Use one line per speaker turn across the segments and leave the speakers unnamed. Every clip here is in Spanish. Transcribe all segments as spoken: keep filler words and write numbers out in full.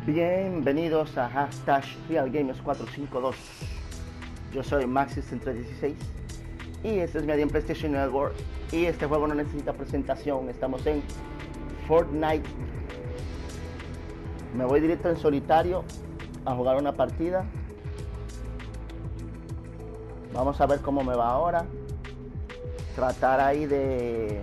Bienvenidos a hashtag Real Gamers cuatrocientos cincuenta y dos. Yo soy Maxis ciento dieciséis y este es mi día en PlayStation Network. Y este juego no necesita presentación. Estamos en Fortnite. Me voy directo en solitario a jugar una partida. Vamos a ver cómo me va ahora. Tratar ahí de,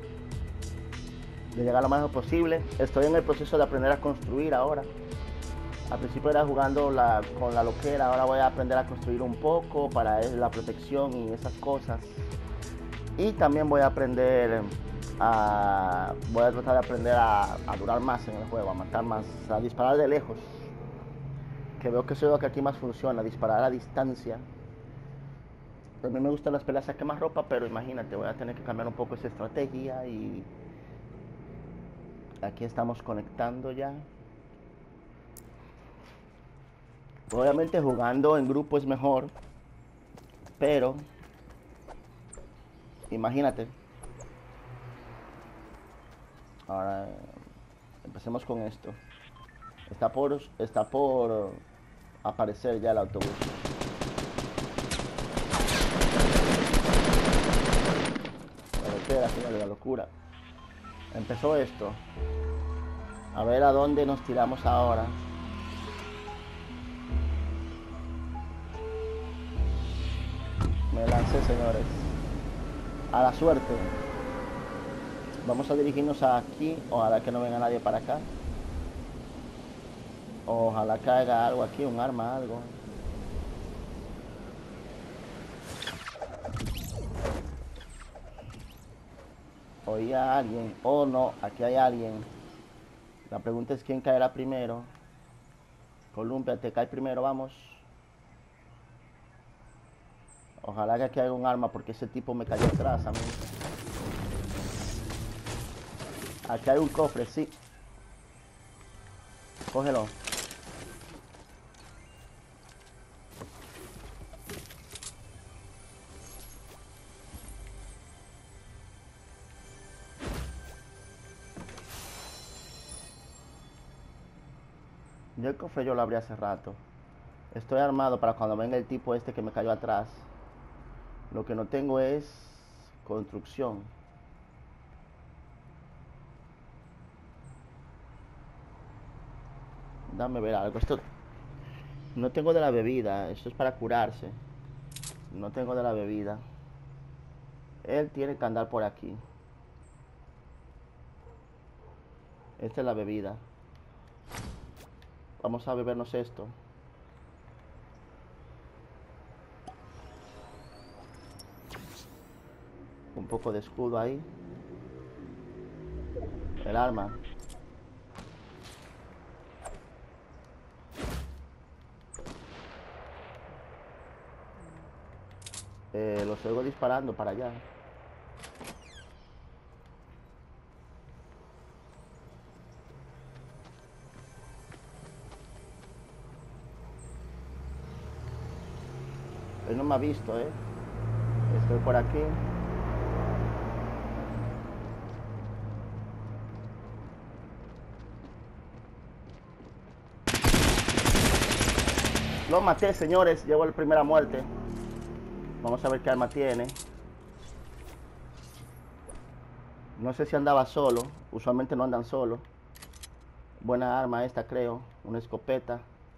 de llegar lo más lejos posible. Estoy en el proceso de aprender a construir ahora. Al principio era jugando la, con la loquera, ahora voy a aprender a construir un poco para la protección y esas cosas. Y también voy a aprender a, voy a tratar de aprender a, a durar más en el juego, a matar más, a disparar de lejos. Que veo que eso es lo que aquí más funciona, disparar a distancia. A mí me gustan las peleas a quemarropa, pero imagínate, voy a tener que cambiar un poco esa estrategia y aquí estamos conectando ya. Obviamente jugando en grupo es mejor, pero imagínate. Ahora empecemos con esto. Está por, está por aparecer ya el autobús. La locura, señor, la locura. Empezó esto. A ver a dónde nos tiramos ahora. Me lancé, señores. A la suerte. Vamos a dirigirnos aquí. Ojalá que no venga nadie para acá. Ojalá que haga algo aquí, un arma, algo. Oí a alguien. Oh no, aquí hay alguien. La pregunta es quién caerá primero. Columbia, te cae primero, vamos. Ojalá que aquí haya un arma porque ese tipo me cayó atrás a mí. Aquí hay un cofre, sí. Cógelo. Yo el cofre yo lo abrí hace rato. Estoy armado para cuando venga el tipo este que me cayó atrás. Lo que no tengo es construcción. Dame ver algo. Esto no tengo de la bebida. Esto es para curarse. No tengo de la bebida. Él tiene que andar por aquí. Esta es la bebida. Vamos a bebernos esto. Un poco de escudo ahí. El arma. Eh, los oigo disparando para allá. Él no me ha visto, eh. Estoy por aquí. Lo maté, señores. Llevo la primera muerte. Vamos a ver qué arma tiene. No sé si andaba solo. Usualmente no andan solo. Buena arma esta, creo. Una escopeta.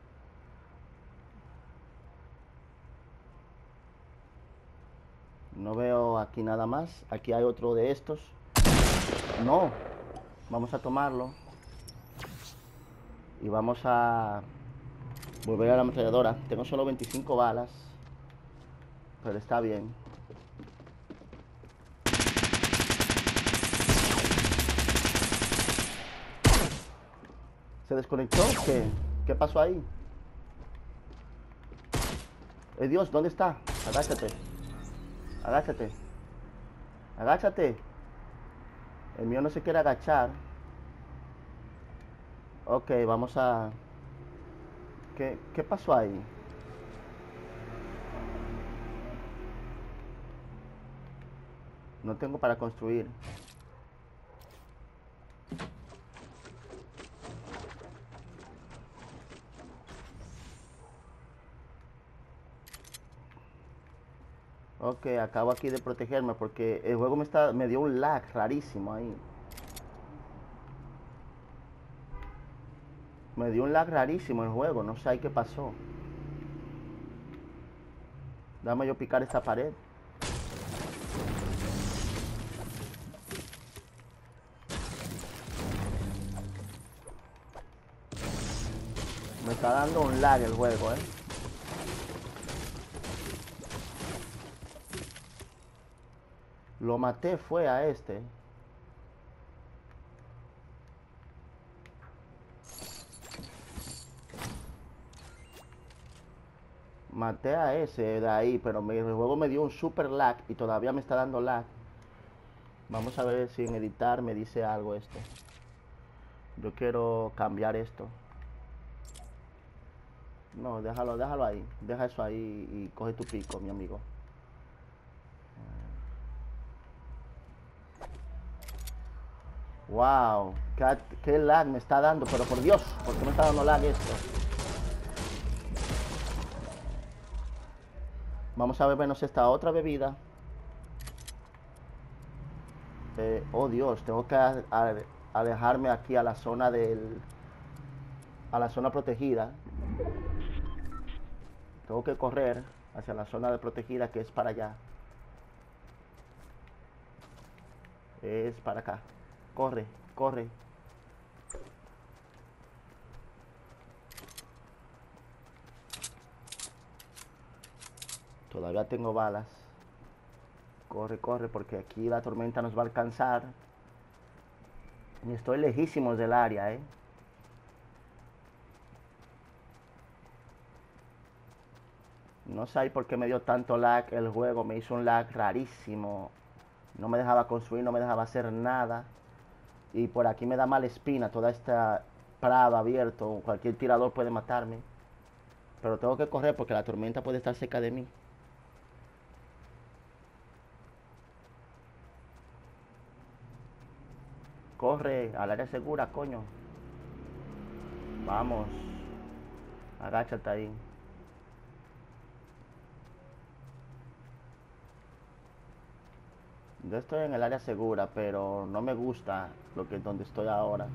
No veo aquí nada más. Aquí hay otro de estos. No. Vamos a tomarlo. Y vamos a volver a la ametralladora. Tengo solo veinticinco balas. Pero está bien. ¿Se desconectó? ¿Qué? ¿Qué pasó ahí? ¡Eh, Dios! ¿Dónde está? Agáchate. Agáchate. Agáchate. El mío no se quiere agachar. Ok, vamos a... ¿Qué, qué pasó ahí? No tengo para construir. Ok, acabo aquí de protegerme porque el juego me está, me dio un lag rarísimo ahí. Me dio un lag rarísimo el juego, no sé ahí qué pasó. Dame yo picar esta pared. Me está dando un lag el juego, eh. Lo maté fue a este. Maté a ese de ahí, pero me, el juego me dio un super lag y todavía me está dando lag. Vamos a ver si en editar me dice algo esto. Yo quiero cambiar esto. No, déjalo, déjalo ahí. Deja eso ahí y coge tu pico, mi amigo. Wow, qué, qué lag me está dando, pero por Dios, ¿por qué me está dando lag esto? Vamos a bebernos esta otra bebida. Eh, oh Dios, tengo que a, a, alejarme aquí a la zona del... a la zona protegida. Tengo que correr hacia la zona de protegida que es para allá. Es para acá. Corre, corre. Todavía tengo balas. Corre, corre, porque aquí la tormenta nos va a alcanzar. Y estoy lejísimos del área, eh. No sé por qué me dio tanto lag el juego. Me hizo un lag rarísimo. No me dejaba construir, no me dejaba hacer nada. Y por aquí me da mala espina toda esta prado abierto. Cualquier tirador puede matarme. Pero tengo que correr porque la tormenta puede estar cerca de mí. Corre al área segura, coño. Vamos. Agáchate ahí. Yo estoy en el área segura, pero no me gusta lo que donde estoy ahora.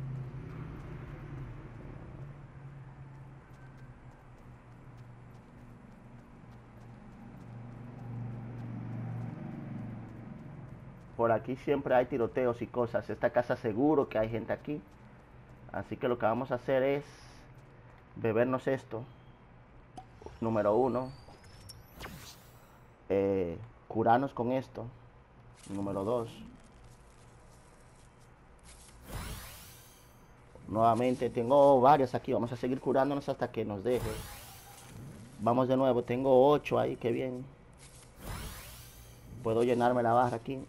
Por aquí siempre hay tiroteos y cosas. Esta casa seguro que hay gente aquí. Así que lo que vamos a hacer es bebernos esto. Número uno. Eh, curarnos con esto. Número dos. Nuevamente tengo varias aquí. Vamos a seguir curándonos hasta que nos deje. Vamos de nuevo. Tengo ocho ahí. Qué bien. Puedo llenarme la barra aquí.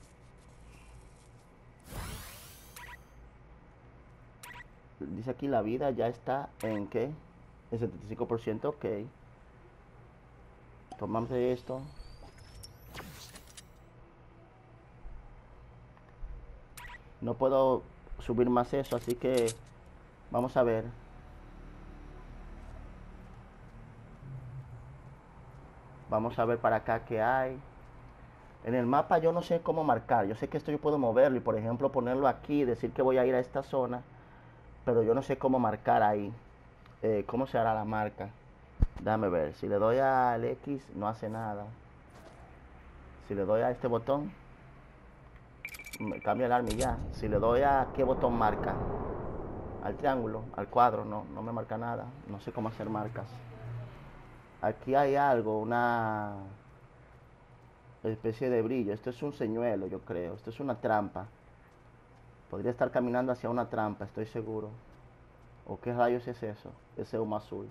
Dice aquí la vida ya está en ¿qué? En setenta y cinco por ciento. Ok. Tomamos esto. No puedo subir más eso, así que vamos a ver. Vamos a ver para acá qué hay. En el mapa yo no sé cómo marcar. Yo sé que esto yo puedo moverlo y por ejemplo ponerlo aquí, decir que voy a ir a esta zona. Pero yo no sé cómo marcar ahí. Eh, ¿Cómo se hará la marca? Déjame ver. Si le doy al X no hace nada. Si le doy a este botón me cambia el arma y ya. Si le doy a qué botón marca, al triángulo, al cuadro, no, no me marca nada. No sé cómo hacer marcas. Aquí hay algo, una especie de brillo. Esto es un señuelo, yo creo. Esto es una trampa. Podría estar caminando hacia una trampa, estoy seguro. ¿O qué rayos es eso? Ese humo azul.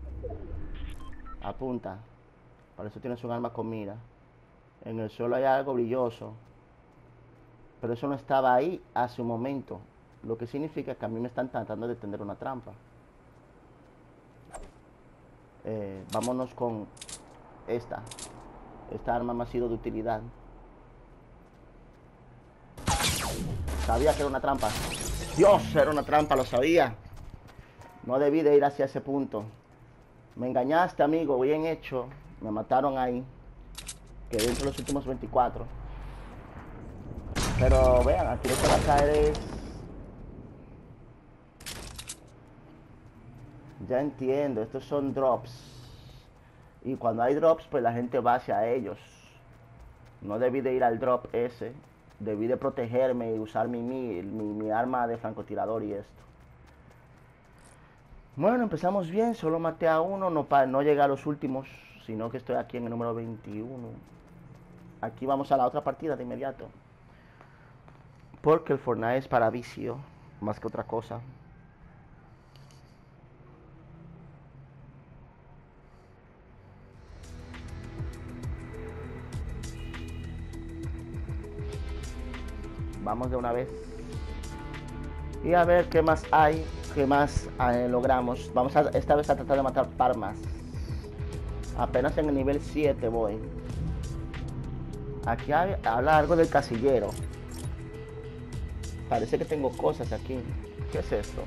Apunta. Para eso tienes un arma con mira. En el suelo hay algo brilloso. Pero eso no estaba ahí hace un momento. Lo que significa que a mí me están tratando de tender una trampa. Eh, vámonos con esta. Esta arma me ha sido de utilidad. Sabía que era una trampa. Dios, era una trampa, lo sabía. No debí de ir hacia ese punto. Me engañaste, amigo, bien hecho. Me mataron ahí. que dentro de los últimos veinticuatro. Pero vean, aquí lo que va a caer es... Ya entiendo, estos son drops. Y cuando hay drops, pues la gente va hacia ellos. No debí de ir al drop ese. Debí de protegerme y usar mi, mi, mi, mi arma de francotirador y esto. Bueno, empezamos bien. Solo maté a uno. No, pa, no llegué a los últimos. Sino que estoy aquí en el número veintiuno. Aquí vamos a la otra partida de inmediato. Porque el Fortnite es para vicio. Más que otra cosa. Vamos de una vez. Y a ver qué más hay. Qué más eh, logramos. Vamos a esta vez a tratar de matar par más. Apenas en el nivel siete voy. Aquí hay, habla algo del casillero. Parece que tengo cosas aquí. ¿Qué es esto?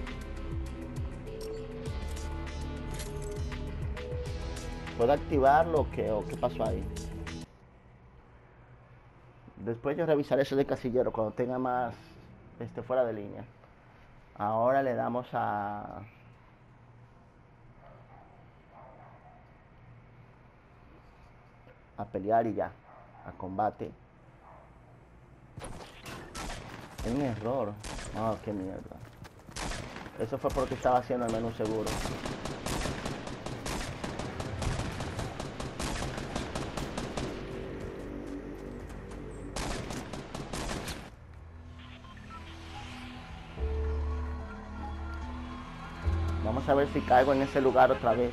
¿Puedo activarlo o qué, o qué pasó ahí? Después yo revisaré eso de casillero cuando tenga más este, fuera de línea. Ahora le damos a... a pelear y ya. A combate. Es un error. Oh, qué mierda. Eso fue porque estaba haciendo el menú seguro. Vamos a ver si caigo en ese lugar otra vez.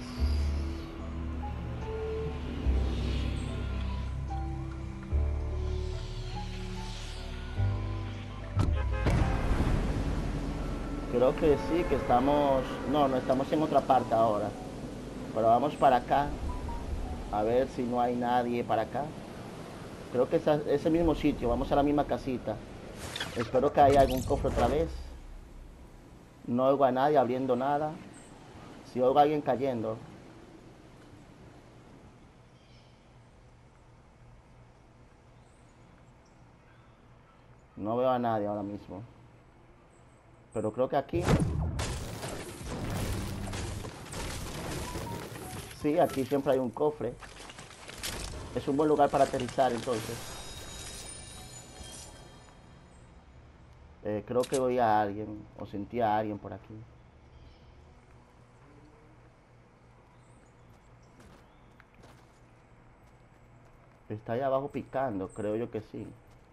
Creo que sí, que estamos... No, no estamos en otra parte ahora. Pero vamos para acá. A ver si no hay nadie para acá. Creo que es ese mismo sitio. Vamos a la misma casita. Espero que haya algún cofre otra vez. No oigo a nadie abriendo nada. Si oigo a alguien cayendo. No veo a nadie ahora mismo. Pero creo que aquí... Sí, aquí siempre hay un cofre. Es un buen lugar para aterrizar entonces. Eh, creo que oí a alguien. O sentí a alguien por aquí. Está ahí abajo picando, creo yo que sí.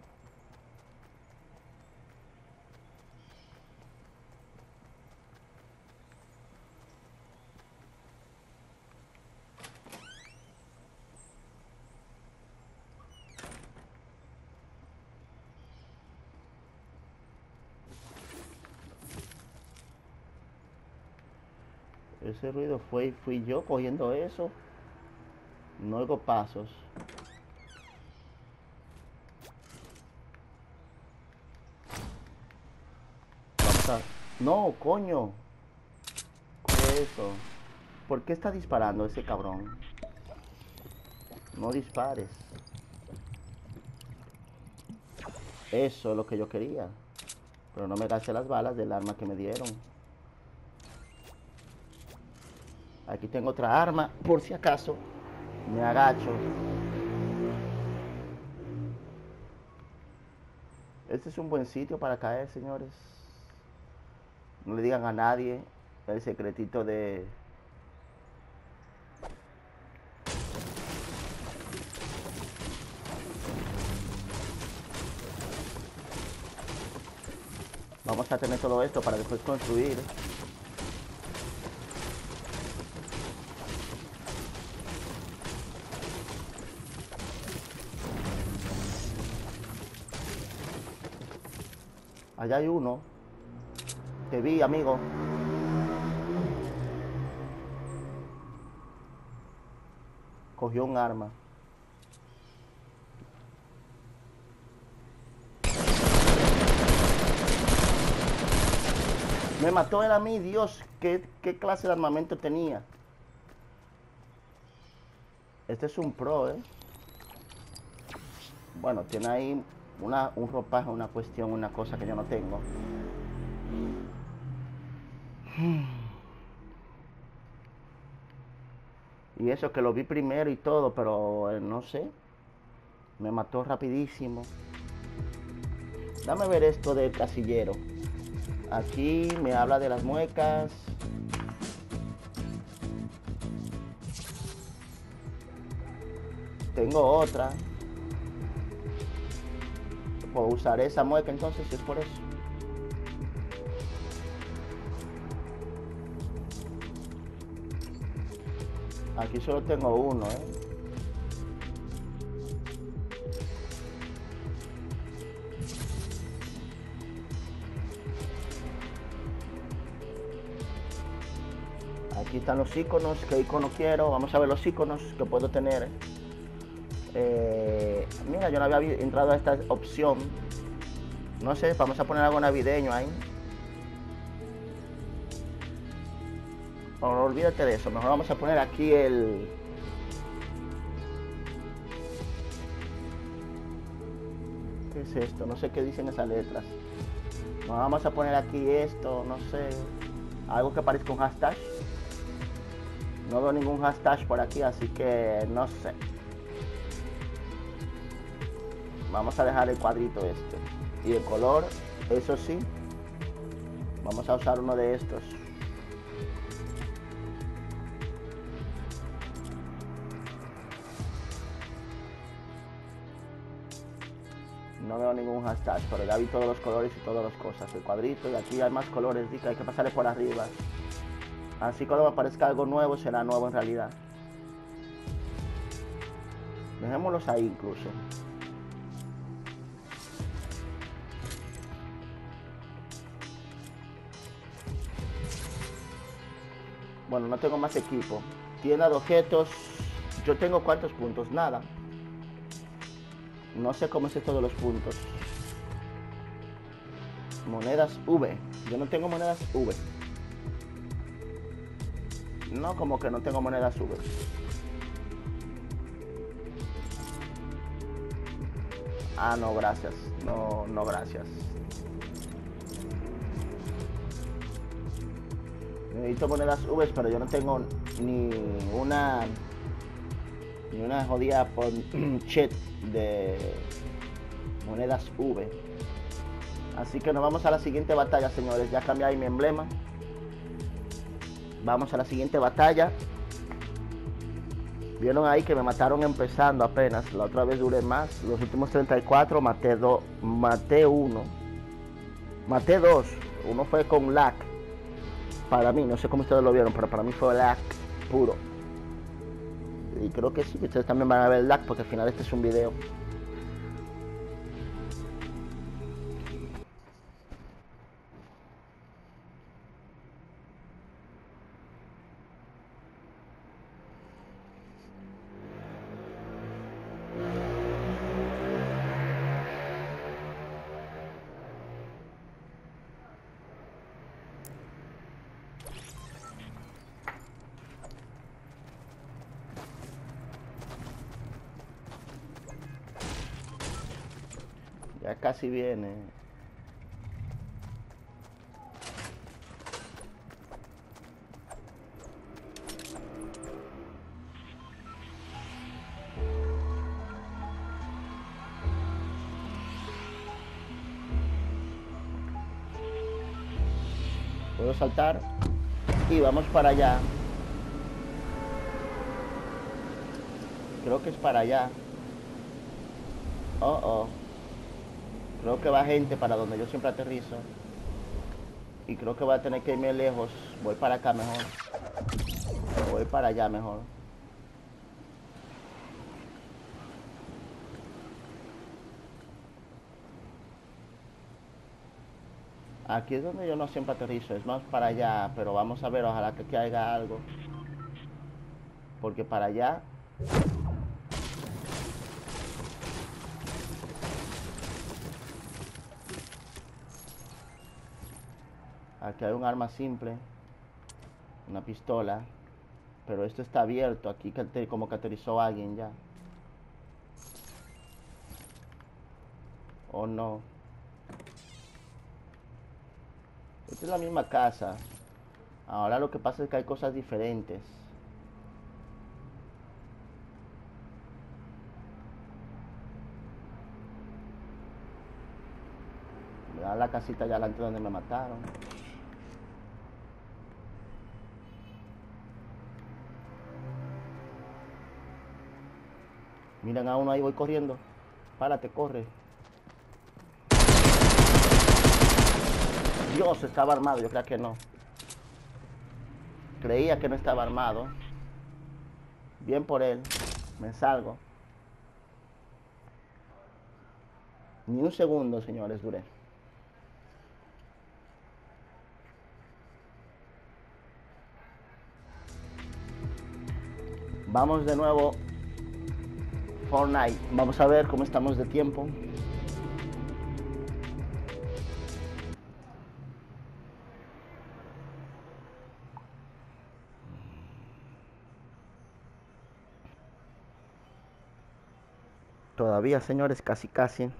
Ese ruido fue, fui yo cogiendo eso. No oigo pasos. Vamos a... No, coño. ¿Qué es eso? ¿Por qué está disparando ese cabrón? No dispares. Eso es lo que yo quería. Pero no me gasté las balas del arma que me dieron. Aquí tengo otra arma, por si acaso. Me agacho. Este es un buen sitio para caer, señores. No le digan a nadie el secretito de... Vamos a tener todo esto para después construir. Allá hay uno. Te vi, amigo. Cogió un arma. Me mató él a mí, Dios. ¿Qué, qué clase de armamento tenía? Este es un pro, ¿eh? Bueno, tiene ahí una, un ropaje, una cuestión, una cosa que yo no tengo. Y eso que lo vi primero y todo, pero eh, no sé. Me mató rapidísimo. Dame ver esto del casillero. Aquí me habla de las muecas. Tengo otra. Puedo usar esa mueca entonces si es por eso. Aquí solo tengo uno, ¿eh? Aquí están los iconos. ¿Qué icono quiero? Vamos a ver los iconos que puedo tener. Eh, mira, yo no había entrado a esta opción. No sé, vamos a poner algo navideño ahí. No, olvídate de eso. Mejor vamos a poner aquí el... ¿Qué es esto? No sé qué dicen esas letras. Nos vamos a poner aquí esto, no sé. Algo que parezca un hashtag. No veo ningún hashtag por aquí, así que no sé. Vamos a dejar el cuadrito este. Y el color, eso sí. Vamos a usar uno de estos. No veo ningún hashtag, pero ya vi todos los colores y todas las cosas. El cuadrito, y aquí hay más colores, dice, hay que pasarle por arriba. Así cuando me aparezca algo nuevo, será nuevo en realidad. Dejémoslos ahí incluso. Bueno, no tengo más equipo. Tienda de objetos. Yo tengo cuántos puntos, nada. No sé cómo es esto de los puntos. Monedas V. Yo no tengo monedas V. No, como que no tengo monedas V. Ah, no, gracias. No, no, gracias. Necesito monedas V, pero yo no tengo ni una ni una jodida ponchet de monedas V. Así que nos vamos a la siguiente batalla, señores. Ya cambié ahí mi emblema. Vamos a la siguiente batalla. Vieron ahí que me mataron empezando apenas. La otra vez duré más. Los últimos treinta y cuatro maté dos. Maté uno. Maté dos. Uno fue con lag. Para mí, no sé cómo ustedes lo vieron, pero para mí fue lag puro. Y creo que sí, que ustedes también van a ver lag, porque al final este es un video. Ya casi viene. Puedo saltar. Y vamos para allá. Creo que es para allá. Oh, oh. Creo que va gente para donde yo siempre aterrizo. Y creo que voy a tener que irme lejos. Voy para acá mejor. Voy para allá mejor. Aquí es donde yo no siempre aterrizo. Es más para allá. Pero vamos a ver. Ojalá que aquí haya algo. Porque para allá... Aquí hay un arma simple. Una pistola. Pero esto está abierto. Aquí como que aterrizó alguien ya. ¿O no? Esta es la misma casa. Ahora lo que pasa es que hay cosas diferentes. Mira la casita allá adelante donde me mataron. Miren a uno ahí, voy corriendo. Párate, corre. Dios, estaba armado, yo creo que no. Creía que no estaba armado. Bien por él. Me salgo. Ni un segundo, señores, duré. Vamos de nuevo. Fortnite. Vamos a ver cómo estamos de tiempo. Todavía, señores, casi casi.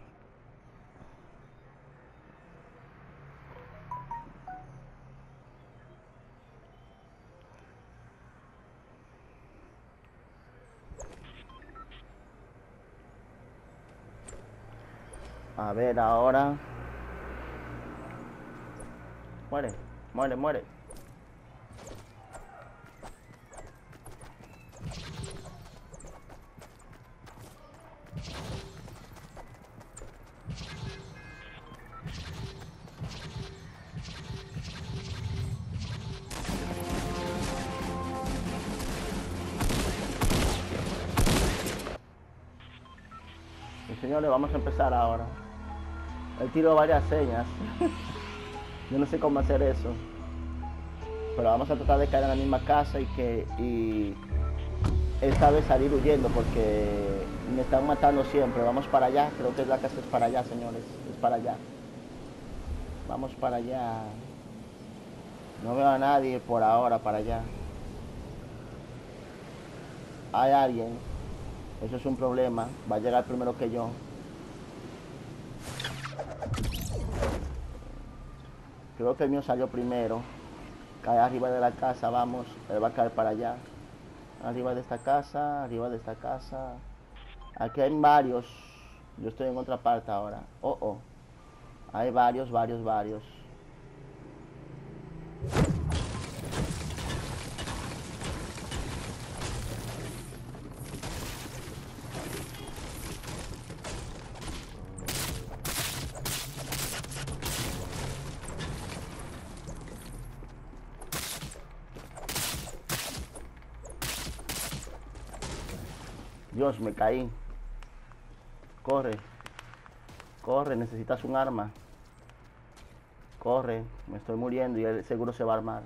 A ver, ahora. Muere, muere, muere. Y señores, vamos a empezar ahora. Él tiró varias señas. Yo no sé cómo hacer eso. Pero vamos a tratar de caer en la misma casa y que y esta vez salir huyendo porque me están matando siempre. Vamos para allá. Creo que la casa es para allá, señores. Es para allá. Vamos para allá. No veo a nadie por ahora para allá. Hay alguien. Eso es un problema. Va a llegar primero que yo. Creo que el mío salió primero. Cae arriba de la casa, vamos. Él va a caer para allá. Arriba de esta casa, arriba de esta casa. Aquí hay varios. Yo estoy en otra parte ahora. Oh, oh. Hay varios, varios, varios. Dios, me caí. Corre. Corre, necesitas un arma. Corre, me estoy muriendo y él seguro se va a armar.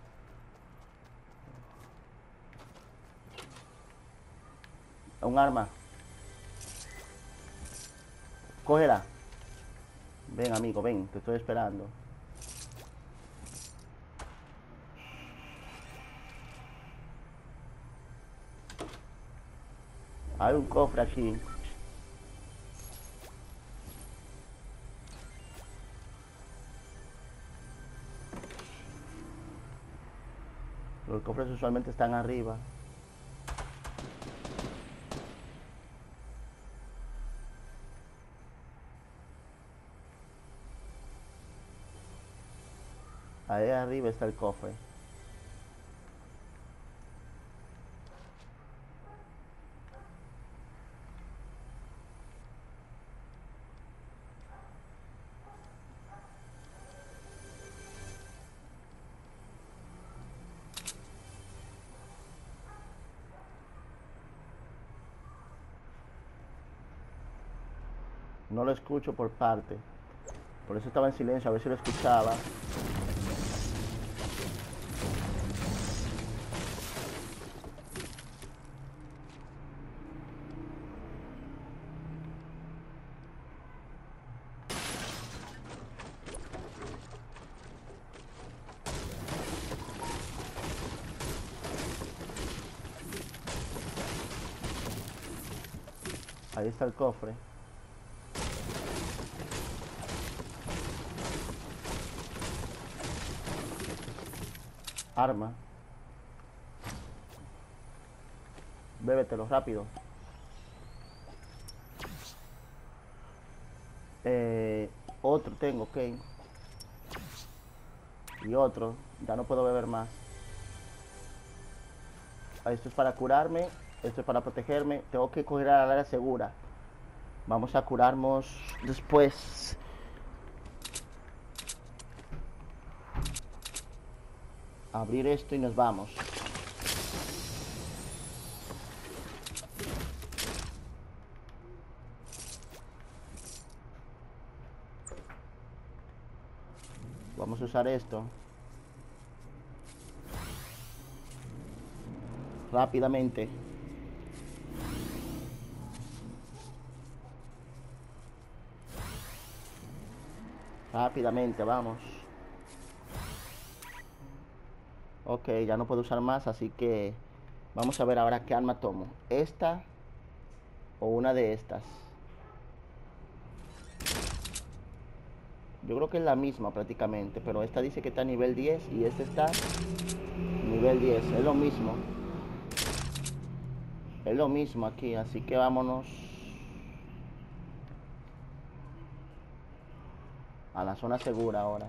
Un arma. Cógela. Ven, amigo, ven, te estoy esperando. Hay un cofre aquí. Los cofres usualmente están arriba. Ahí arriba está el cofre. No lo escucho por parte. Por eso estaba en silencio, a ver si lo escuchaba. Ahí está el cofre. Arma. Bébetelo rápido. Eh, otro tengo, ok. Y otro. Ya no puedo beber más. Esto es para curarme. Esto es para protegerme. Tengo que coger a la área segura. Vamos a curarnos después. Abrir esto y nos vamos. Vamos a usar esto. Rápidamente. Rápidamente, vamos. Ok, ya no puedo usar más, así que vamos a ver ahora qué arma tomo. Esta o una de estas. Yo creo que es la misma prácticamente, pero esta dice que está a nivel diez y esta está nivel diez. Es lo mismo. Es lo mismo aquí, así que vámonos a la zona segura ahora.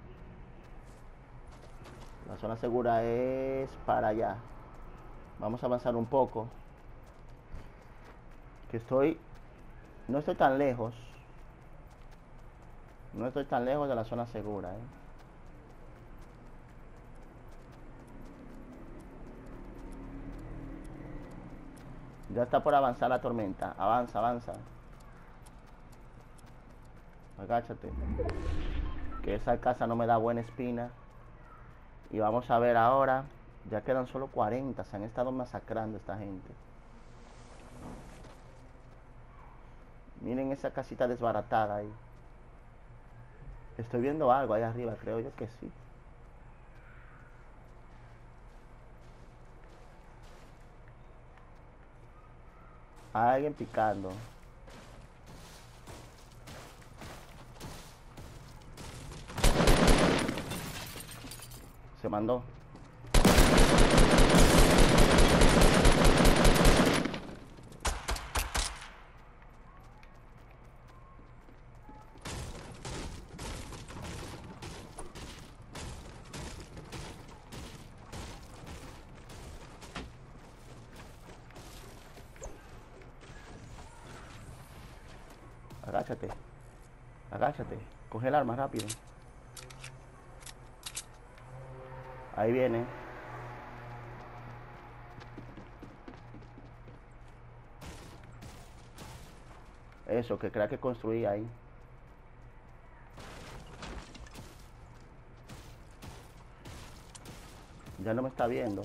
La zona segura es para allá. Vamos a avanzar un poco. Que estoy... No estoy tan lejos. No estoy tan lejos de la zona segura, ¿eh? Ya está por avanzar la tormenta. Avanza, avanza. Agáchate. Que esa casa no me da buena espina. Y vamos a ver ahora. Ya quedan solo cuarenta. Se han estado masacrando esta gente. Miren esa casita desbaratada ahí. Estoy viendo algo ahí arriba, creo yo que sí. Hay alguien picando. Se mandó. Agáchate. Agáchate. Coge el arma rápido. Ahí viene. Eso, que crea que construí ahí. Ya no me está viendo.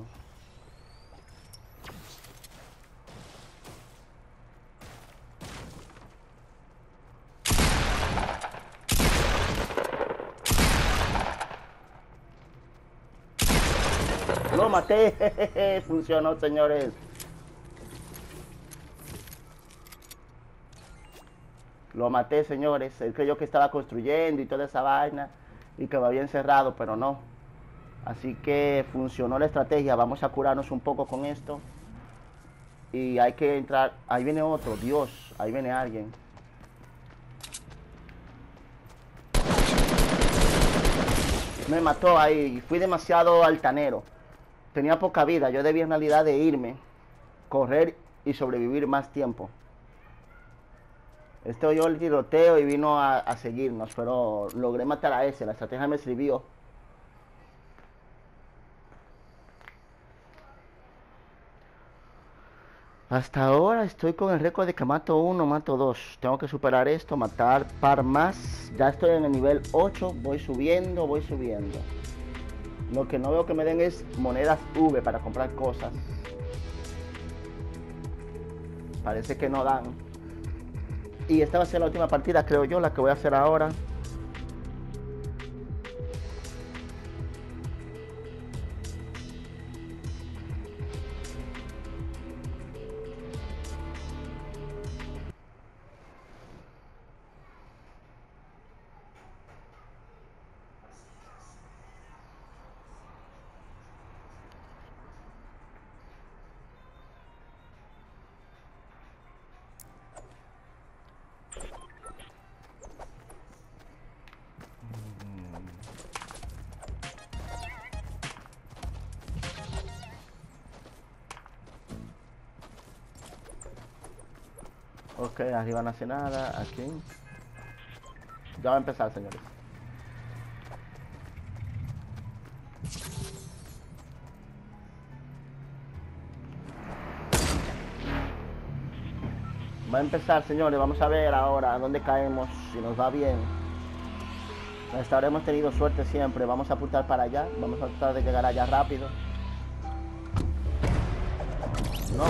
Lo maté. Funcionó, señores. Lo maté, señores. Él creyó que estaba construyendo y toda esa vaina y que me había encerrado, pero no. Así que funcionó la estrategia. Vamos a curarnos un poco con esto. Y hay que entrar. Ahí viene otro. Dios, ahí viene alguien. Me mató ahí. Fui demasiado altanero. Tenía poca vida. Yo debía en realidad de irme, correr y sobrevivir más tiempo. Este oyó el tiroteo y vino a, a seguirnos, pero logré matar a ese. La estrategia me sirvió. Hasta ahora estoy con el récord de que mato uno, mato dos. Tengo que superar esto, matar par más. Ya estoy en el nivel ocho, voy subiendo, voy subiendo. Lo que no veo que me den es monedas V para comprar cosas. Parece que no dan. Y esta va a ser la última partida, creo yo, la que voy a hacer ahora. Ok, arriba no hace nada. Aquí. Ya va a empezar, señores. Va a empezar, señores. Vamos a ver ahora dónde caemos. Si nos va bien. Hasta ahora hemos tenido suerte siempre. Vamos a apuntar para allá. Vamos a tratar de llegar allá rápido. No.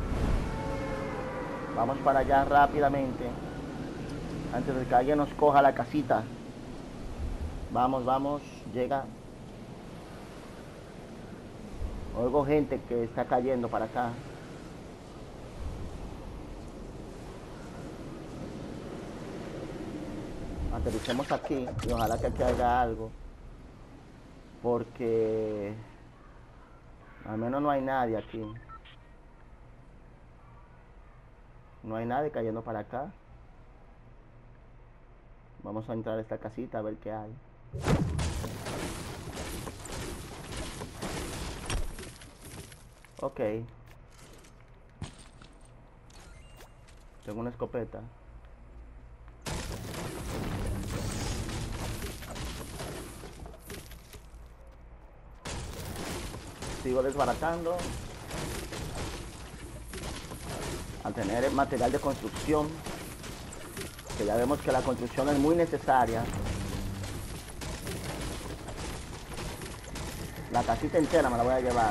Vamos para allá rápidamente. Antes de que alguien nos coja la casita. Vamos, vamos. Llega. Oigo gente que está cayendo para acá. Aterricemos aquí y ojalá que aquí haya algo. Porque al menos no hay nadie aquí. No hay nadie cayendo para acá. Vamos a entrar a esta casita a ver qué hay. Ok. Tengo una escopeta. Sigo desbaratando. Al tener material de construcción, que ya vemos que la construcción es muy necesaria. La casita entera me la voy a llevar.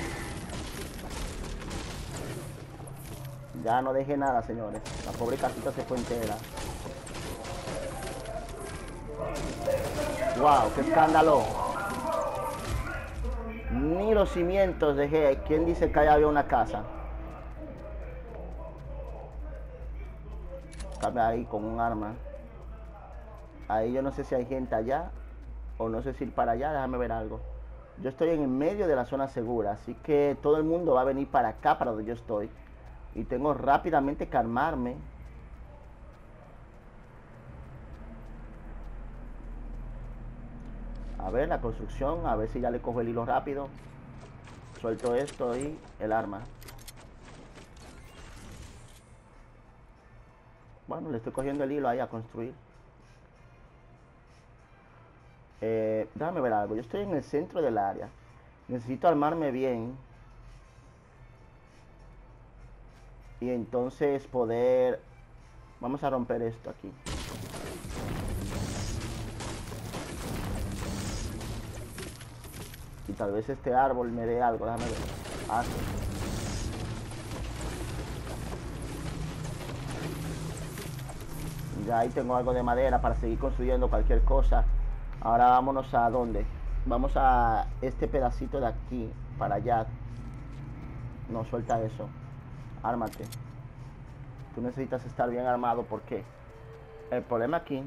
Ya no dejé nada, señores. La pobre casita se fue entera. ¡Wow! ¡Qué escándalo! Ni los cimientos dejé. ¿Quién dice que allá había una casa? Estaba ahí con un arma. Ahí yo no sé si hay gente allá o no sé si ir para allá. Déjame ver algo. Yo estoy en el medio de la zona segura, así que todo el mundo va a venir para acá, para donde yo estoy. Y tengo rápidamente que armarme. A ver la construcción, a ver si ya le cojo el hilo rápido. Suelto esto y el arma. Bueno, le estoy cogiendo el hilo ahí a construir. Eh, déjame ver algo. Yo estoy en el centro del área. Necesito armarme bien. Y entonces poder... Vamos a romper esto aquí. Y tal vez este árbol me dé algo. Déjame ver. Ah, sí. Ya ahí tengo algo de madera para seguir construyendo cualquier cosa. Ahora vámonos a dónde. Vamos a este pedacito de aquí para allá. No, suelta eso. Ármate. Tú necesitas estar bien armado porque el problema aquí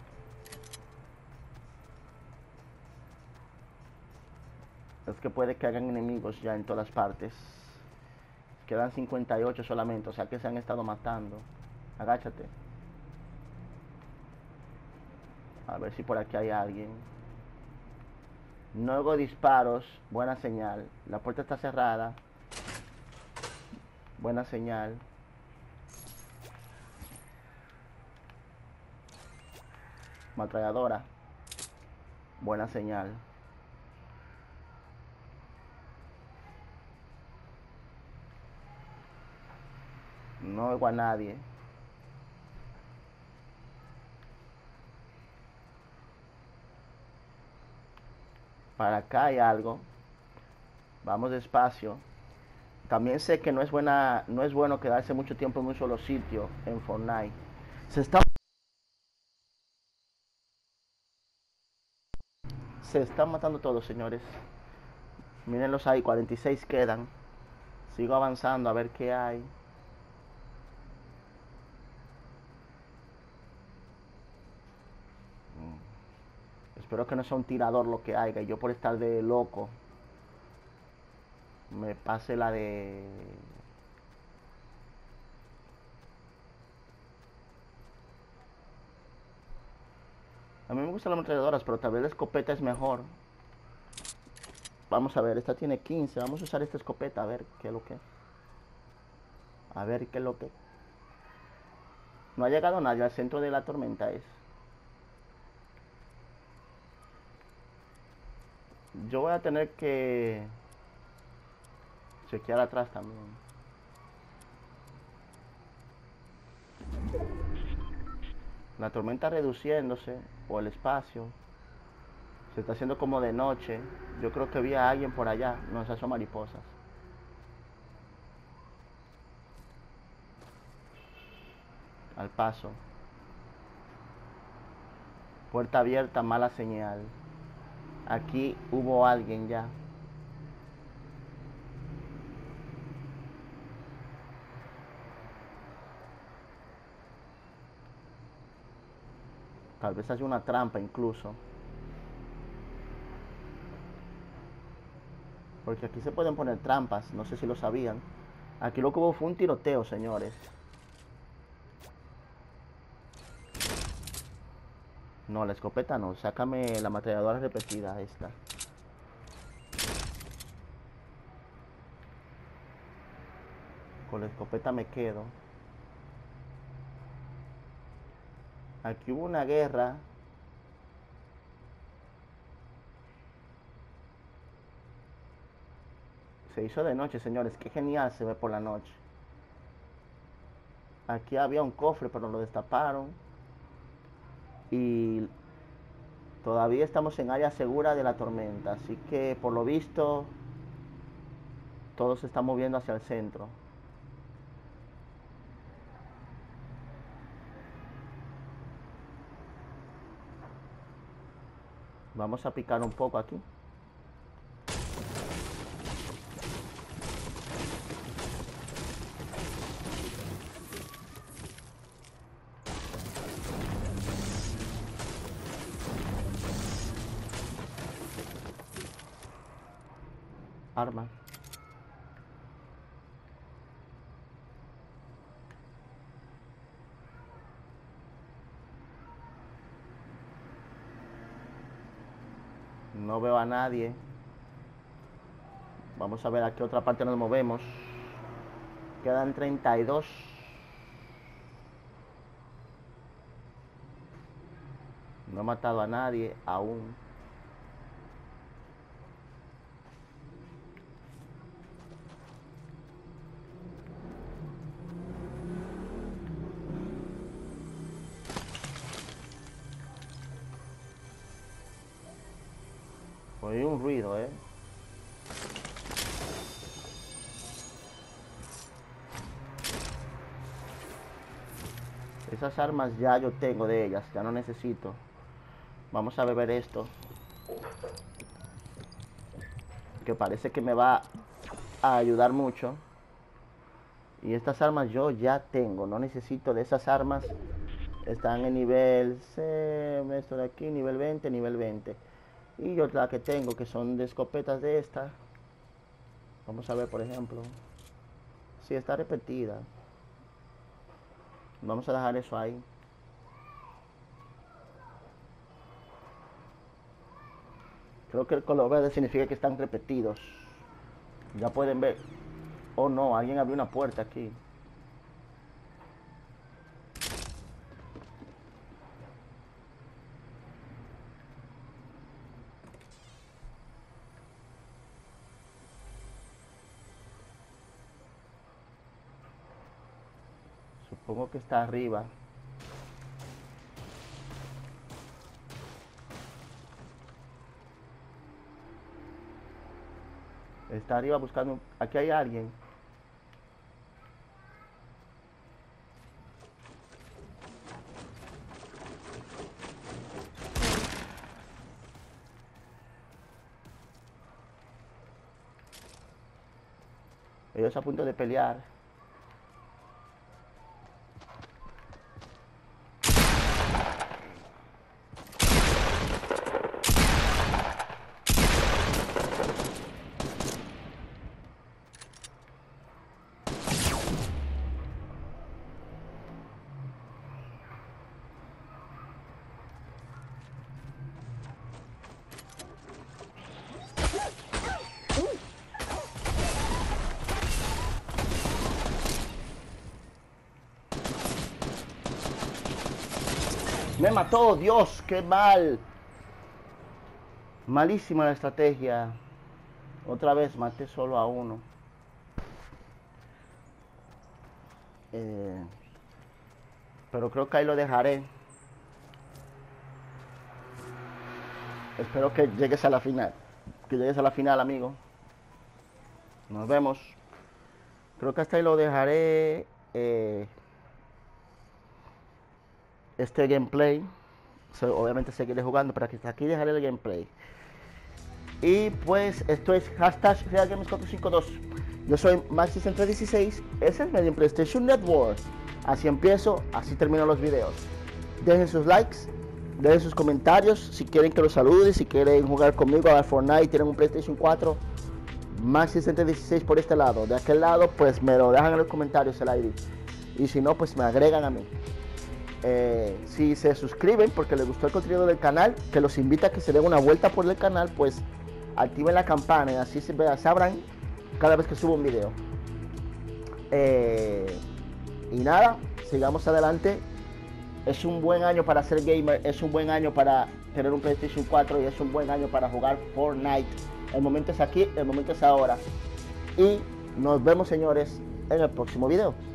es que puede que hagan enemigos ya en todas partes. Quedan cincuenta y ocho solamente, o sea que se han estado matando. Agáchate. A ver si por aquí hay alguien. No hago disparos. Buena señal. La puerta está cerrada. Buena señal. Ametralladora. Buena señal. No oigo a nadie. Para acá hay algo. Vamos despacio. También sé que no es buena, no es bueno quedarse mucho tiempo en un solo sitio en Fortnite. Se está Se están matando todos, señores. Mírenlos ahí, cuarenta y seis quedan. Sigo avanzando a ver qué hay. Espero que no sea un tirador lo que haya. Yo por estar de loco me pase la de... A mí me gustan las ametralladoras, pero tal vez la escopeta es mejor. Vamos a ver, esta tiene quince. Vamos a usar esta escopeta a ver qué es lo que... A ver qué es lo que... No ha llegado nadie al centro de la tormenta. Es. Yo voy a tener que chequear atrás también. La tormenta reduciéndose, o el espacio. Se está haciendo como de noche. Yo creo que vi a alguien por allá. No, esas son mariposas. Al paso. Puerta abierta, mala señal. Aquí hubo alguien ya. Tal vez haya una trampa incluso. Porque aquí se pueden poner trampas. No sé si lo sabían. Aquí lo que hubo fue un tiroteo, señores. No, la escopeta no. Sácame la ametralladora repetida esta. Con la escopeta me quedo. Aquí hubo una guerra. Se hizo de noche, señores. Qué genial se ve por la noche. Aquí había un cofre, pero lo destaparon. Y todavía estamos en área segura de la tormenta. Así que, por lo visto, todo se está moviendo hacia el centro. Vamos a picar un poco aquí. Arma. No veo a nadie. Vamos a ver a qué otra parte nos movemos. Quedan treinta y dos. No he matado a nadie aún. Oí un ruido, eh. Esas armas ya yo tengo de ellas, ya no necesito. Vamos a beber esto. Que parece que me va a ayudar mucho. Y estas armas yo ya tengo, no necesito de esas armas. Están en nivel C, esto de aquí, nivel veinte, nivel veinte. Y yo la que tengo, que son de escopetas de esta. Vamos a ver, por ejemplo. Si está repetida. Vamos a dejar eso ahí. Creo que el color verde significa que están repetidos. Ya pueden ver. Oh no, alguien abrió una puerta aquí. Supongo que está arriba. Está arriba buscando. Aquí hay alguien. Ellos a punto de pelear. Me mató, Dios, qué mal. Malísima la estrategia. Otra vez maté solo a uno. Eh, pero creo que ahí lo dejaré. Espero que llegues a la final. Que llegues a la final, amigo. Nos vemos. Creo que hasta ahí lo dejaré. Eh, este gameplay. So, obviamente seguiré jugando, pero aquí, aquí dejaré el gameplay. Y pues esto es hashtag RealGames cuatro cinco dos. Yo soy Maxi ciento dieciséis. Ese es Medio PlayStation Network. Así empiezo, así termino los videos. Dejen sus likes, dejen sus comentarios. Si quieren que los salude, si quieren jugar conmigo a Fortnite, tienen un PlayStation cuatro. Maxi ciento dieciséis por este lado. De aquel lado, pues me lo dejan en los comentarios el I D. Y si no, pues me agregan a mí. Eh, si se suscriben porque les gustó el contenido del canal, que los invita a que se den una vuelta por el canal, pues activen la campana y así se sabrán cada vez que subo un video. Eh, y nada, sigamos adelante. Es un buen año para ser gamer, es un buen año para tener un PlayStation cuatro y es un buen año para jugar Fortnite. El momento es aquí, el momento es ahora. Y nos vemos, señores, en el próximo video.